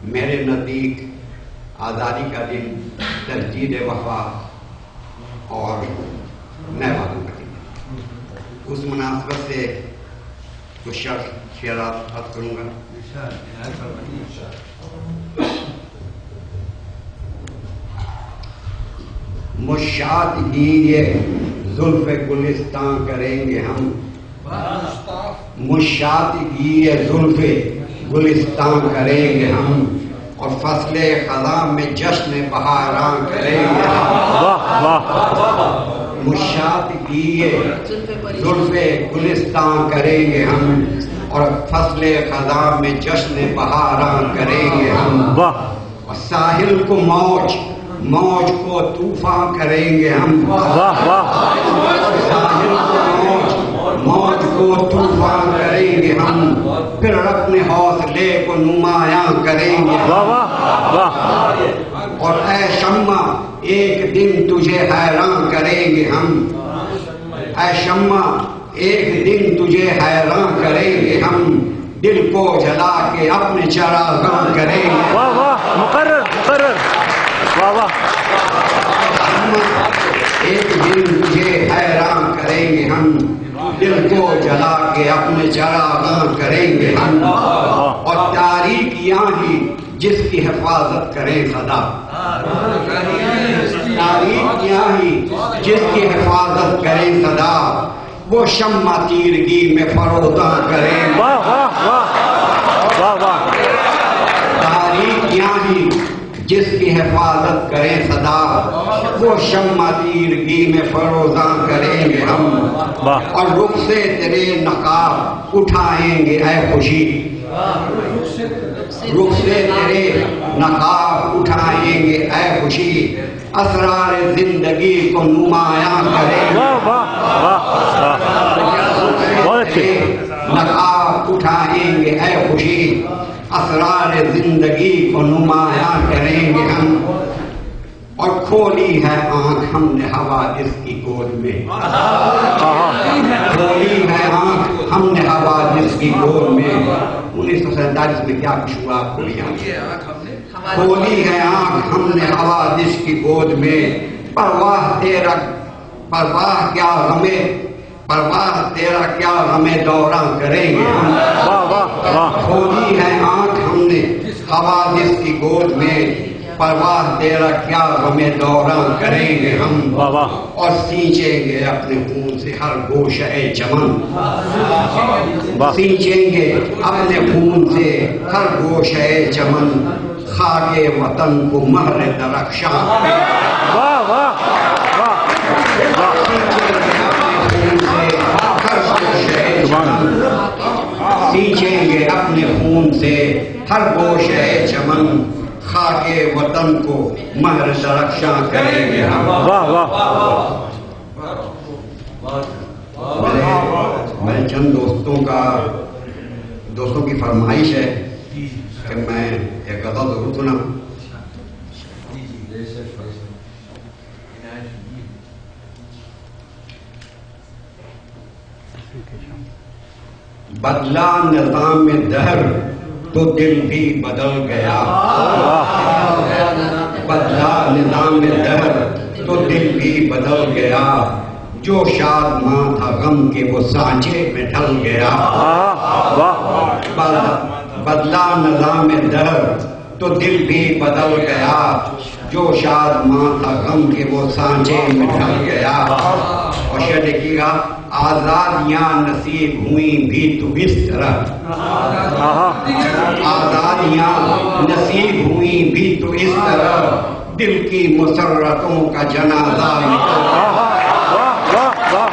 میرے نزدیک آزادی کا دن تجدید وفا اور نئے وعدوں کا دن، اس مناسبت سے کچھ شعرات خط کروں گا۔ مشاط گیرے زلف گلستان کریں گے ہم، مشاط گیرے زلف گلستان کریں گے ہم، اور فصل خزاں میں جشن بہاراں کریں گے ہم۔ مشاط گیرے زلف گلستان کریں گے ہم، اور فصل خزاں میں جشن بہاراں کریں گے ہم، اور ساحل کو موج موج کو طوفان کریں گے ہم، ساحل کو موج کو طوفان کریں گے ہم، پھر اپنے حوصلے کو نمایاں کریں گے ہم، اور اے شمع ایک دن تجھے حیران کریں گے ہم، اے شمع ایک دن تجھے حیران کریں گے ہم، دل کو جلا کے اپنے چراغاں کریں گے۔ واہ واہ، مقرر مقرر، واہ واہ۔ ایک دن تجھے حیران کریں گے ہم، دل کو جلا کے اپنے چراغاں کریں گے ہم، اور تاریکیاں ہی جس کی حفاظت کریں صدا، تاریکیاں ہی جس کی حفاظت کریں صدا، وہ شمع تیرگی میں فروزاں کریں۔ واہ واہ واہ واہ واہ۔ تاریکیاں ہی جس کی حفاظت کریں صدا، وہ شمع تیرگی میں فروزاں کریں گے ہم، اور رخ سے تیرے نقاب اٹھائیں گے اے خوشی، رخ سے تیرے نقاب اٹھائیں گے اے خوشی، اسرار زندگی کو نمایاں کریں گے۔ نقاب اٹھائیں گے اے خوشی، اسرار زندگی کو نمایاں کریں گے ہم، اور کھولی ہے آنکھ ہم نے حوادث کی گود میں، کھولی ہے آنکھ ہم نے حوادث کی گود میں۔ 1947 میں کیا کچھ ہوا آپ کو بھی یاد ہے؟ کھولی ہے آنکھ ہم نے حوادث کی گود میں، پرواہ تیرا پرواہ کیا غمے، پرواہ تیرا کیا غمے دوراں کریں گے ہم، کھولی ہے آنکھ ہم نے حوادث کی گود میں، پرواہ تیرا کیا غمے دوراں کریں گے ہم، اور سینچیں گے اپنے خون سے ہر گوشہ چمن، سینچیں گے اپنے خون سے ہر گوشہ چمن، خاک وطن کو مہر درخشاں کریں گے۔ سینچیں گے اپنے خون سے ہر گوشہ چمن، خاک وطن کو مہر درخشاں کریں گے ہم۔ میرے چند دوستوں کی فرمائش ہے کہ میں ایک غزل ضرور سنا۔ بدلا نظام دہر تو دل بھی بدل گیا، بدلا نظام دہر تو دل بھی بدل گیا، جو شاد ماں تھا غم کے وہ سانچے میں ڈھل گیا۔ بدلا نظام دہر تو دل بھی بدل گیا، جو شاد ماں تھا غم کے وہ سانچے میں ڈھل گیا۔ اور شعر دیکھیے گا، آزادیاں نصیب ہوئیں بھی تو اس طرح، آزادیاں نصیب ہوئیں بھی تو اس طرح، دل کی مسرتوں کا جنازہ نکل گیا۔